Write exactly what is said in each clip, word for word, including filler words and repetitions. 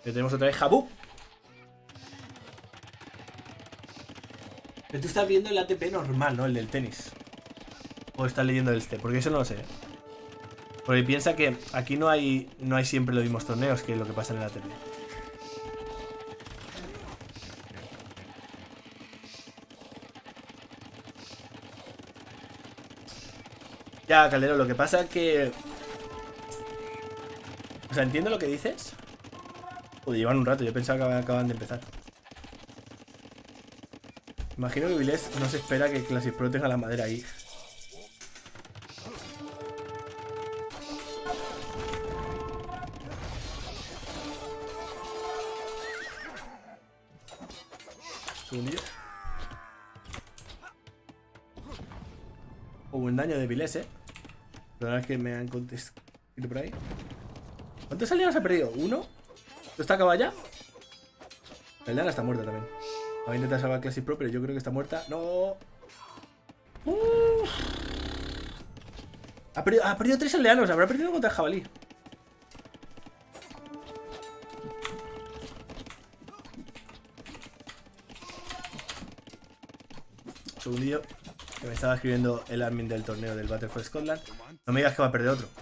Ya tenemos otra vez Jabú. Pero tú estás viendo el A T P normal, ¿no? El del tenis. O estás leyendo el este, porque eso no lo sé. Porque piensa que aquí no hay no hay siempre los mismos torneos que lo que pasa en el A T P. Ya, Caldero, lo que pasa es que... O sea, entiendo lo que dices. Joder, llevan un rato, yo pensaba que acaban de empezar. Imagino que Vilés no se espera que Classic Pro tenga la madera ahí. Segundillo. Hubo un daño de Vilés, eh. La verdad es que me han contestado por ahí. ¿Cuántos aliados ha perdido? ¿Uno? ¿Esto está acabado ya? La Aldana está muerta también. Va a intentar salvar Classic Pro, pero yo creo que está muerta. ¡No! Uh. Ha, perdido, ha perdido tres aldeanos. Habrá perdido contra el jabalí. Un segundillo. Que me estaba escribiendo el admin del torneo del Battle for Scotland. No me digas que va a perder otro.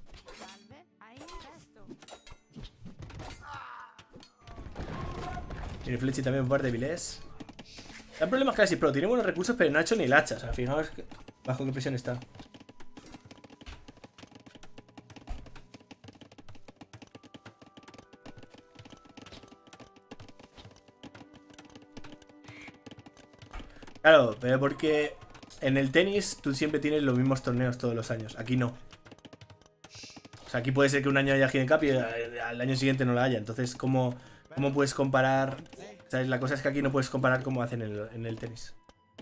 Tiene Fletchy también por parte de Vilés. El problema es Classic Pro. Tiene buenos recursos, pero no ha hecho ni el hacha. O sea, fijaos que bajo qué presión está. Claro, pero porque en el tenis tú siempre tienes los mismos torneos todos los años. Aquí no. O sea, aquí puede ser que un año haya Hidden Cup y al año siguiente no la haya. Entonces, ¿cómo, cómo puedes comparar? ¿Sabes? La cosa es que aquí no puedes comparar como hacen en el, en el tenis.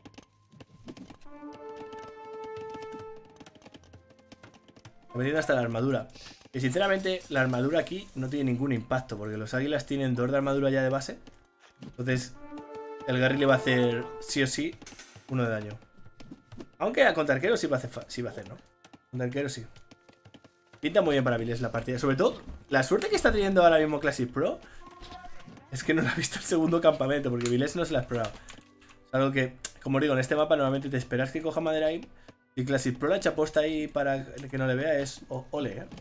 Metiendo hasta la armadura. Y sinceramente, la armadura aquí no tiene ningún impacto, porque los águilas tienen dos de armadura ya de base. Entonces, el Garry le va a hacer sí o sí uno de daño. Aunque a contra arquero sí va a hacer, sí va a hacer, ¿no? Contra arquero sí. Pinta muy bien para Vilés la partida. Sobre todo, la suerte que está teniendo ahora mismo Classic Pro es que no lo ha visto el segundo campamento, porque Vilés no se la ha explorado. Es algo que, como digo, en este mapa normalmente te esperas que coja madera ahí. Y Classic Pro la echa posta ahí para que no le vea es oh, ole, ¿eh?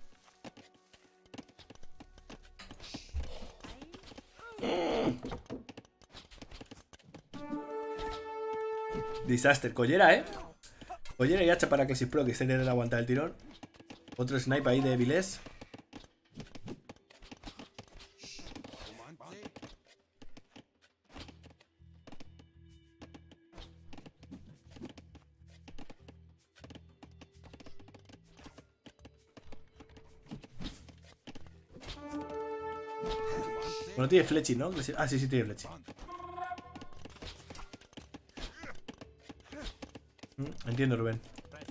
Disaster. Collera, ¿eh? Collera y hacha para Classic Pro, que está intentando aguantar el tirón. Otro snipe ahí de Vilés. Bueno, tiene Fletchy, ¿no? Ah, sí, sí, tiene Fletchy. Mm, entiendo, Rubén.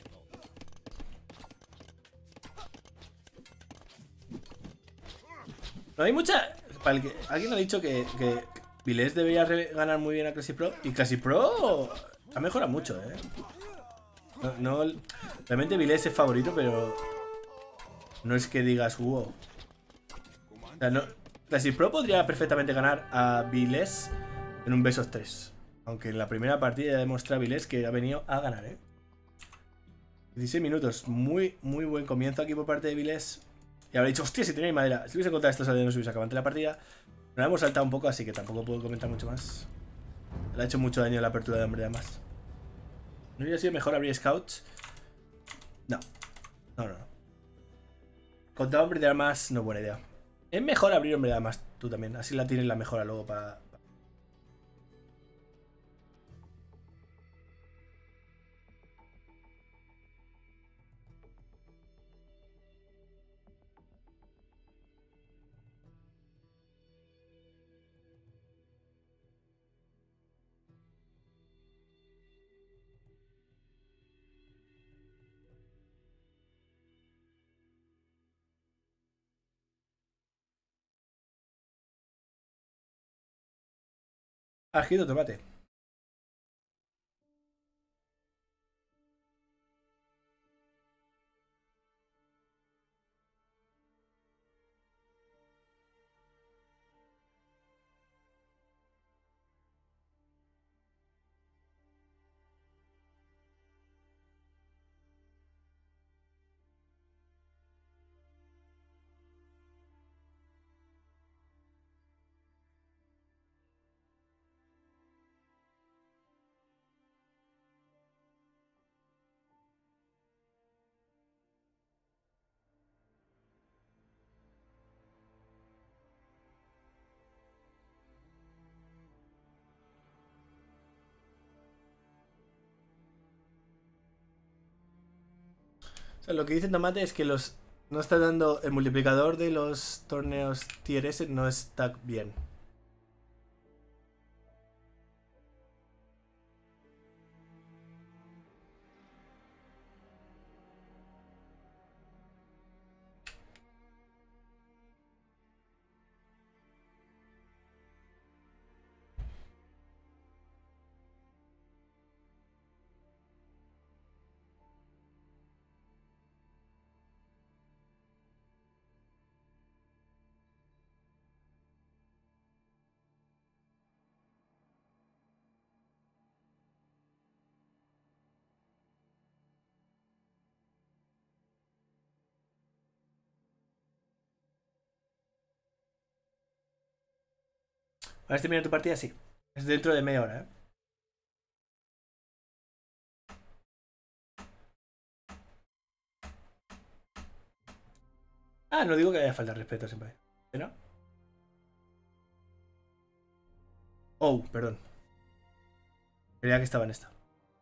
No hay mucha... Para el que... Alguien ha dicho que, que Vilés debería ganar muy bien a Classic Pro. Y Classic Pro ha mejorado mucho, ¿eh? No, no... Realmente Vilés es favorito, pero... No es que digas, wow. O sea, no... Classic Pro podría perfectamente ganar a Vilés en un Besos tres. Aunque en la primera partida ya demuestra Vilés que ha venido a ganar, ¿eh? dieciséis minutos. Muy, muy buen comienzo aquí por parte de Vilés. Y habrá dicho, hostia, si tenía madera. Si hubiese encontrado estos aldeanos, si hubiese acabado la partida. Nos la hemos saltado un poco, así que tampoco puedo comentar mucho más. Le ha hecho mucho daño la apertura de hombre de más. ¿No hubiera sido mejor abrir scouts? No. No, no, no. Contra hombre de armas no es buena idea. Es mejor abrir hombre de armas tú también. Así la tienes la mejora luego para... Ajido tomate. sea, lo que dice Tomate es que los no está dando el multiplicador de los torneos Tier S, no está bien. ¿Vas a terminar tu partida? Sí. Es dentro de media hora, ¿eh? Ah, no digo que haya falta de respeto siempre. ¿No? Oh, perdón. Creía que estaba en esta.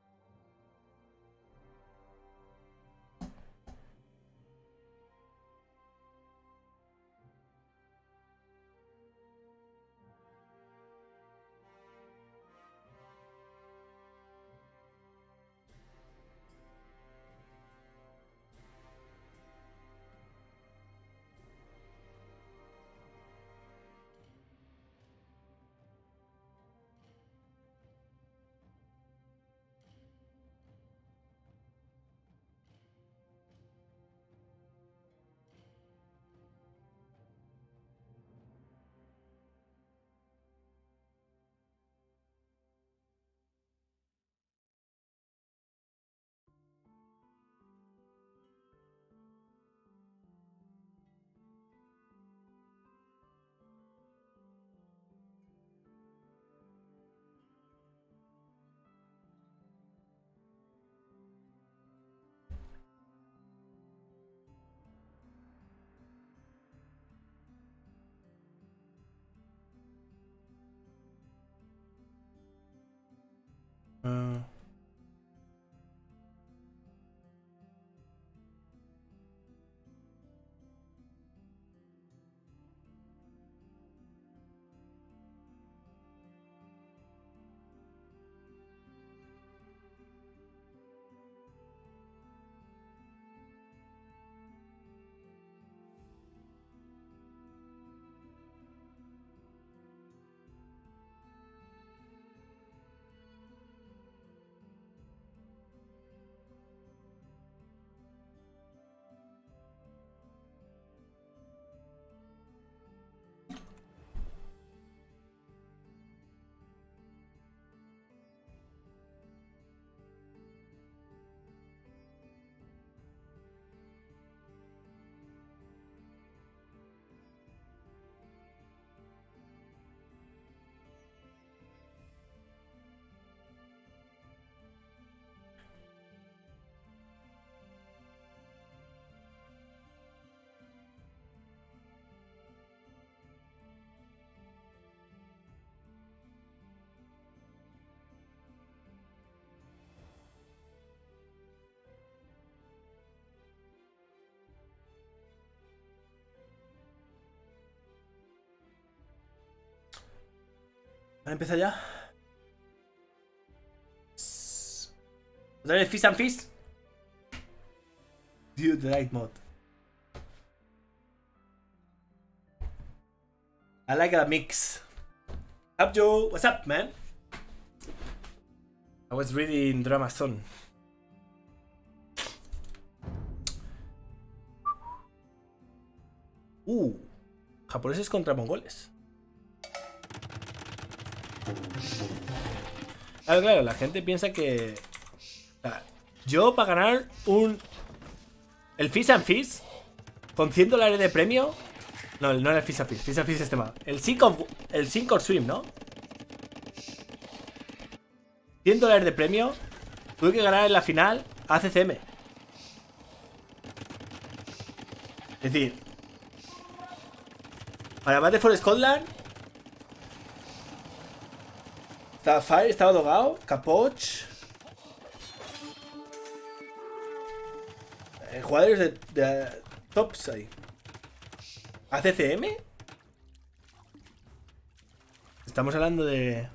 Uh... ¿Van a empezar ya? ¿Otra vez Fist and Fist? Dude, the right mod. I like that mix. Up Joe, what's up, man? I was reading Drama Zone. Uh, japoneses contra mongoles. Claro, claro, la gente piensa que... O sea, yo para ganar un... El Fist and Fist con cien dólares de premio... No, no era el Fist and Fist, Fist and Fist es este mapa. El Sink of... El Sink or Swim, ¿no? cien dólares de premio. Tuve que ganar en la final a C C M. Es decir, para Battle for Scotland estaba Fire, estaba Dogao, Capoch, Eh, jugadores de, de tops ahí. ¿A C C M? Estamos hablando de...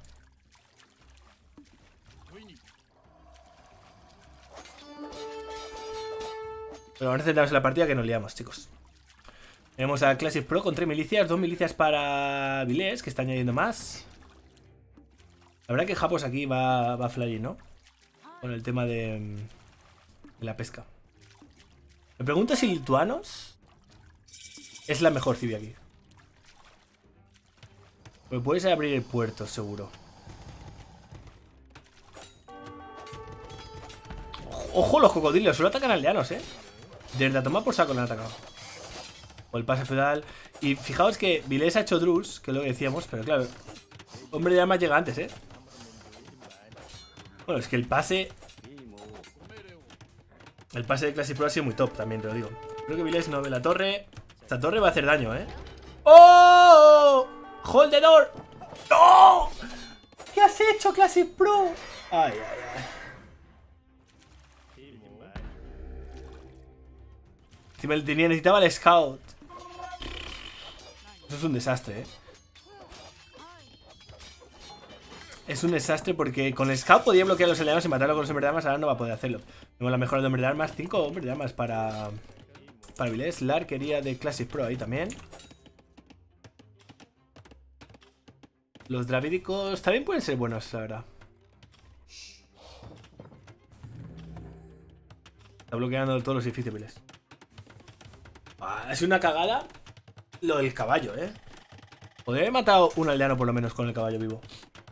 Pero vamos a centrarnos en la partida que nos liamos, chicos. Tenemos a Classic Pro con tres milicias, dos milicias para Vilés, que está añadiendo más. La verdad que Japos aquí va, va a flying, ¿no? Con el tema de, de la pesca. Me pregunto si Lituanos es la mejor civil aquí. Pues puedes abrir el puerto, seguro. Ojo, ojo los cocodrilos, solo atacan aldeanos, ¿eh? Desde a tomar por saco le han atacado. O el pase feudal. Y fijaos que Vilés ha hecho Drus, que es lo que decíamos, pero claro, hombre de armas llega antes, ¿eh? Bueno, es que el pase... El pase de Classic Pro ha sido muy top, también te lo digo. Creo que Vilés no ve la torre. Esta torre va a hacer daño, ¿eh? ¡Oh! ¡Hold the door! ¡No! ¿Qué has hecho, Classic Pro? Ay, ay, ay. Si me tenía, necesitaba el scout. Eso es un desastre, ¿eh? Es un desastre porque con el scout podía bloquear a los aldeanos y matarlo con los hombres de armas. Ahora no va a poder hacerlo. Tenemos la mejora de hombres de armas. Cinco hombres de armas para... Para Vilés. La arquería de Classic Pro ahí también. Los dravídicos también pueden ser buenos, la verdad. Está bloqueando todos los edificios Vilés. Es una cagada lo del caballo, ¿eh? Podría haber matado un aldeano por lo menos con el caballo vivo.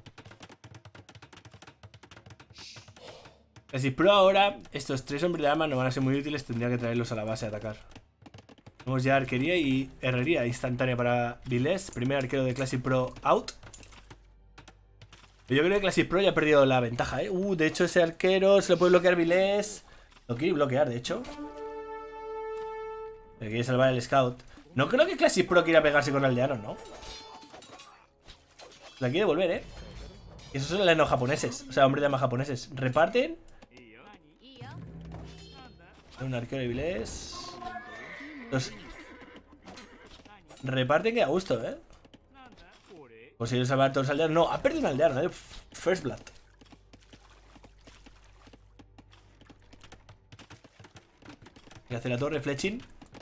Así, pero ahora estos tres hombres de armas no van a ser muy útiles. Tendría que traerlos a la base a atacar. Tenemos ya arquería y herrería instantánea para Vilés. Primer arquero de Classic Pro out. Yo creo que Classic Pro ya ha perdido la ventaja, ¿eh? Uh, de hecho ese arquero se lo puede bloquear Vilés. Lo quiere bloquear, de hecho. Le quiere salvar el scout. No creo que Classic Pro quiera pegarse con aldeanos, ¿no? La quiere volver, ¿eh? Esos son aldeanos japoneses. O sea, hombres de armas japoneses. Reparten. Un arquero de Vilés. Los... Reparten que a gusto, ¿eh? Consiguió salvar a todos los aldeanos. No, ha perdido un aldeano, ¿eh? First Blood. Y hace la torre, fletching.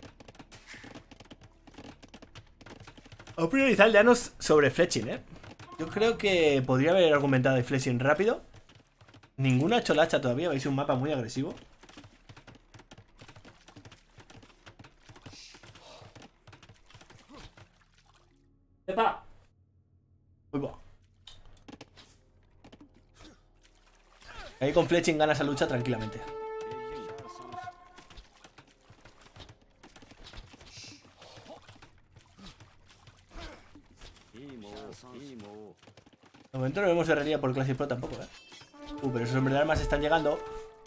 O priorizar aldeanos sobre fletching, ¿eh? Yo creo que podría haber argumentado de fletching rápido. Ninguna cholacha todavía. Veis un mapa muy agresivo. ¡Epa! Uy, va. Ahí con fletching gana esa lucha tranquilamente. De momento no vemos herrería por Classic Pro tampoco, ¿eh? Uh, pero esos hombres de armas están llegando.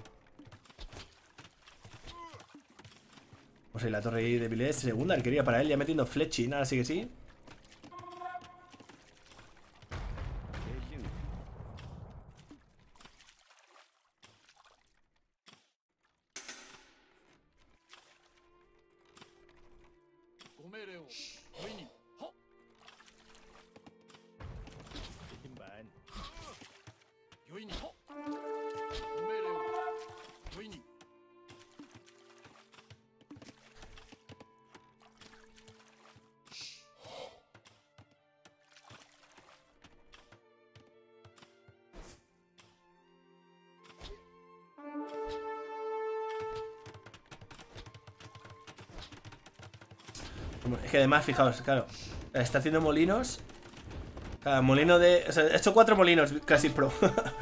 Pues ahí la torre de Vilés. Segunda arquería para él, ya metiendo fletching. Ahora sí que sí. Es que además, fijaos, claro, está haciendo molinos. Cada molino de... O sea, he hecho cuatro molinos Classic Pro.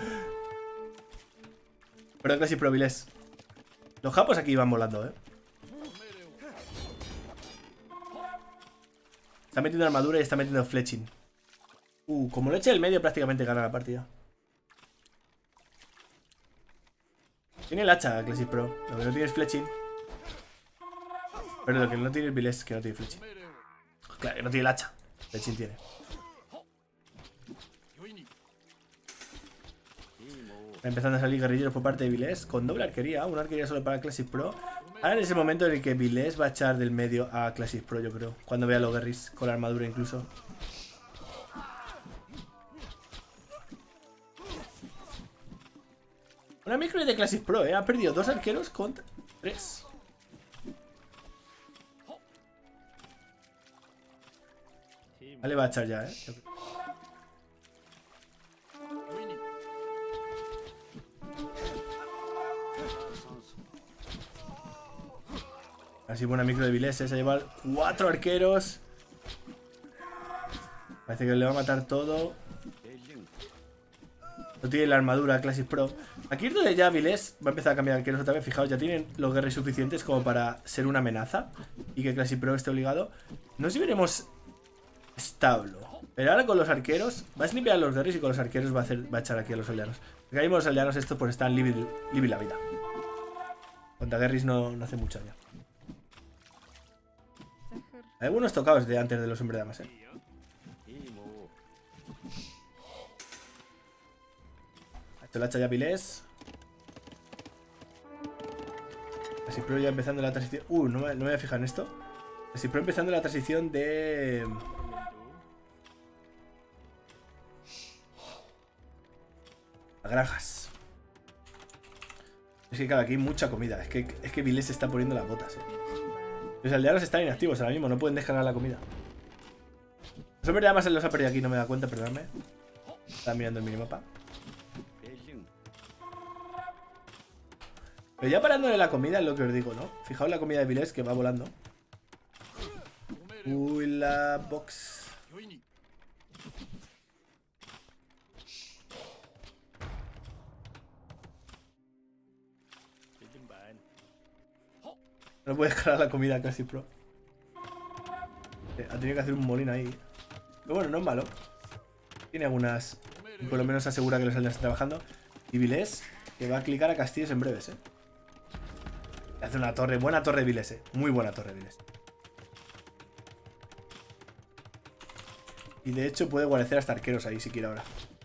Perdón, Classic Pro Vilés. Los japos aquí van volando, ¿eh? Está metiendo armadura y está metiendo fletching. Uh, como lo eche el medio prácticamente gana la partida. Tiene el hacha Classic Pro. Lo que no tiene es fletching. Pero lo que no tiene es Vilés, que no tiene fletching. Claro, que no tiene el hacha. Fletching tiene. Está empezando a salir guerrilleros por parte de Vilés. Con doble arquería. Una arquería solo para Classic Pro. Ahora es el momento en el que Vilés va a echar del medio a Classic Pro, yo creo. Cuando vea a los Guerris con la armadura incluso. Una micro de Classic Pro, ¿eh? Ha perdido dos arqueros contra tres. Vale, va a echar ya, ¿eh? Así buena micro de Vilés, ¿eh? Se ha llevado cuatro arqueros. Parece que le va a matar todo. No tiene la armadura Classic Pro. Aquí es donde ya Vilés va a empezar a cambiar arqueros otra vez. Fijaos, ya tienen los guerreros suficientes como para ser una amenaza y que Classic Pro esté obligado. No sé si veremos establo. Pero ahora con los arqueros va a limpiar a los guerreros y con los arqueros va a, hacer, va a echar aquí a los aldeanos. Porque ahí mismo los aldeanos estos pues están living, living la vida. Contra guerris no, no hace mucho daño. Hay algunos tocados de antes de los hombres damas, eh. Esto la hacha ya Vilés. Así Pro ya empezando la transición. Uh, no me, no me voy a fijar en esto. Así Pro empezando la transición de. A granjas. Es que claro, aquí hay mucha comida. Es que, es que Vilés se está poniendo las botas, eh. Los aldeanos están inactivos ahora mismo, no pueden descargar la comida. Los hombres de damas se los ha perdido aquí, no me da cuenta, perdóname. Estaba mirando el minimapa. Pero ya parándole la comida es lo que os digo, ¿no? Fijaos la comida de Vilés que va volando. Uy, la box. No puede descargar la comida casi pro. Ha tenido que hacer un molín ahí. Pero bueno, no es malo. Tiene algunas. Por lo menos asegura que los aldeanos están trabajando. Y Vilés, que va a clicar a castillos en breves, eh. Hace una torre, buena torre de Vilés, eh. Muy buena torre de Vilés. Y de hecho puede guarecer hasta arqueros ahí si quiere ahora.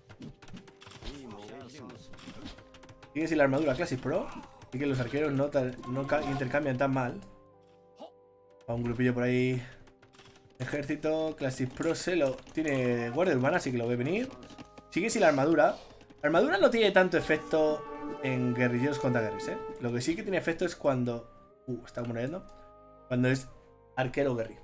Sigue sin la armadura Classic Pro. Y que los arqueros no, no intercambian tan mal. A un grupillo por ahí. Ejército, Classic Pro se lo tiene guardia urbana, así que lo ve venir. Sigue sin la armadura. La armadura no tiene tanto efecto en guerrilleros contra guerris, ¿eh? Lo que sí que tiene efecto es cuando... Uh, está muriendo. Cuando es arquero guerri.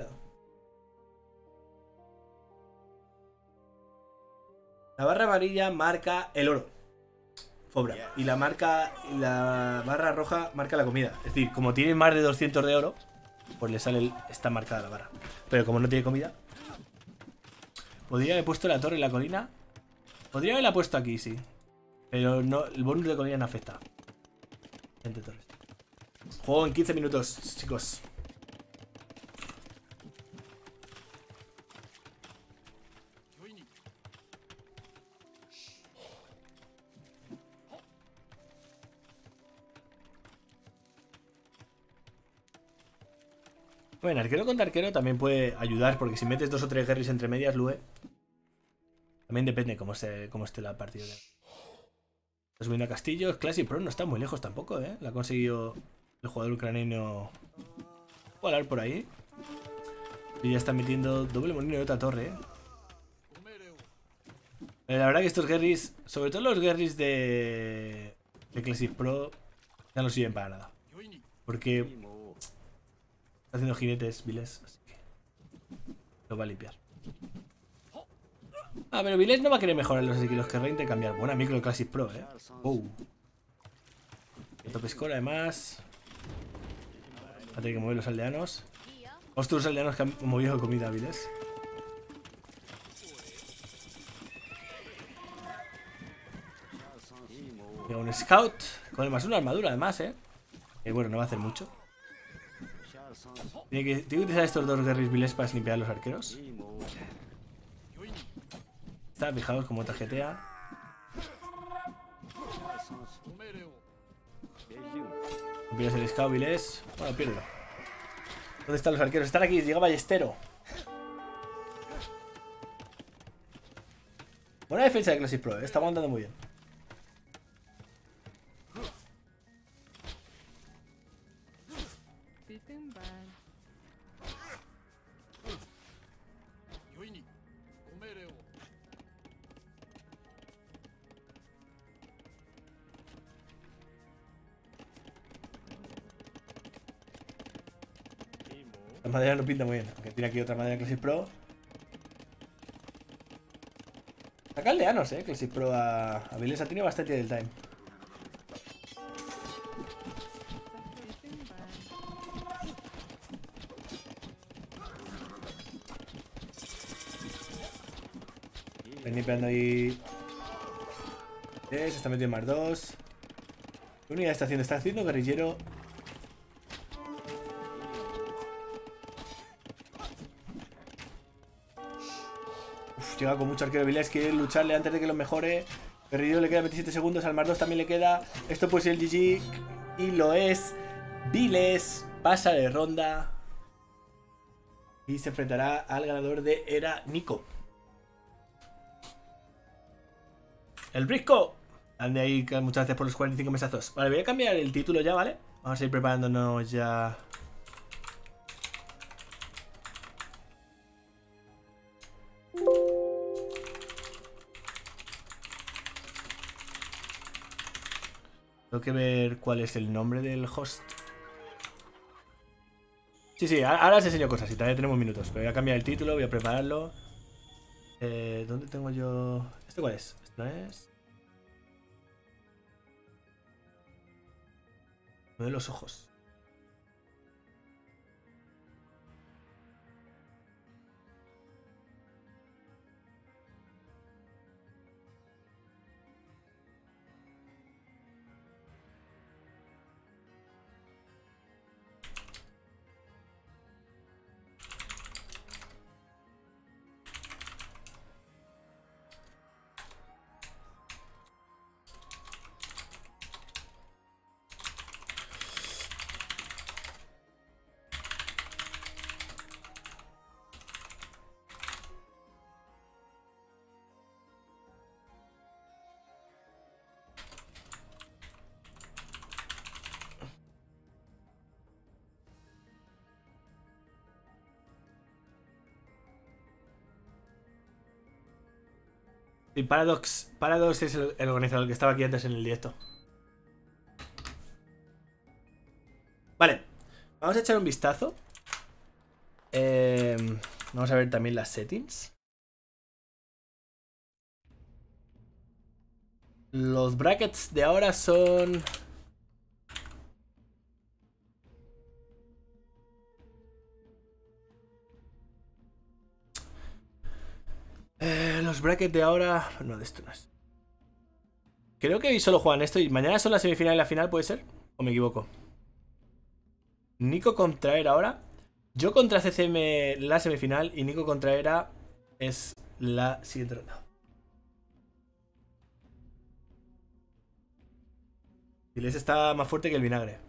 La barra amarilla marca el oro. Fobra. Y la marca, la barra roja marca la comida. Es decir, como tiene más de doscientos de oro, pues le sale el, está marcada la barra. Pero como no tiene comida, podría haber puesto la torre en la colina. Podría haberla puesto aquí, sí. Pero no, el bonus de colina no afecta. Entre torres. Juego en quince minutos, chicos. Bueno, arquero contra arquero también puede ayudar, porque si metes dos o tres guerris entre medias, Lue. También depende cómo, se, cómo esté la partida. Está subiendo a castillos. Classic Pro no está muy lejos tampoco, ¿eh? La ha conseguido el jugador ucraniano volar por ahí. Y ya está metiendo doble molino de otra torre, ¿eh? Pero la verdad que estos guerris, sobre todo los guerris de, de Classic Pro, ya no sirven para nada. Porque está haciendo jinetes Vilés, así que lo va a limpiar. Ah, pero Vilés no va a querer mejorarlos, así que los querrá intercambiar. Buena micro de Classic Pro, eh. Oh. Top score, además. Va a tener que mover los aldeanos. Otros aldeanos que han movido comida a Vilés. Llega un scout con el más una armadura, además, eh. Que bueno, no va a hacer mucho. Tiene que, tiene que utilizar estos dos guerris Vilés para limpiar a los arqueros. Está, fijaos cómo tarjetea. No pierdes el scout Vilés. Bueno, pierde. ¿Dónde están los arqueros? Están aquí, llega Ballestero. Buena defensa de Classic Pro, ¿eh? Está aguantando muy bien. La madera no pinta muy bien. Aunque tiene aquí otra madera Classic Pro. Saca aldeanos, eh. Classic Pro a, a Vilesa. Tiene bastante del time. Estoy nipeando ahí. Se está metiendo más dos. ¿Qué unidad está haciendo? Está haciendo guerrillero. Uf, llega con mucho arquero. Vilés quiere lucharle antes de que lo mejore. Guerrillero le queda veintisiete segundos. Al más dos también le queda. Esto puede ser el G G. Y lo es. Vilés pasa de ronda. Y se enfrentará al ganador de Era Nico. El Brisco. Ande ahí, muchas gracias por los cuarenta y cinco mesazos. Vale, voy a cambiar el título ya, ¿vale? Vamos a ir preparándonos ya. Tengo que ver cuál es el nombre del host. Sí, sí, ahora os enseño cosas y todavía tenemos minutos. Pero voy a cambiar el título, voy a prepararlo. Eh, ¿Dónde tengo yo? ¿Este cuál es? ¿Este no es? Uno de los ojos. Y Paradox, Paradox es el, el organizador que estaba aquí antes en el directo. Vale, vamos a echar un vistazo. Eh, vamos a ver también las settings. Los brackets de ahora son... Eh, los brackets de ahora... No, de esto no es. Creo que hoy solo juegan esto y mañana son la semifinal y la final, ¿puede ser? ¿O me equivoco? Nico contra Era ahora. Yo contra C C M la semifinal y Nico contra Era es la siguiente ronda. Vilés está más fuerte que el vinagre.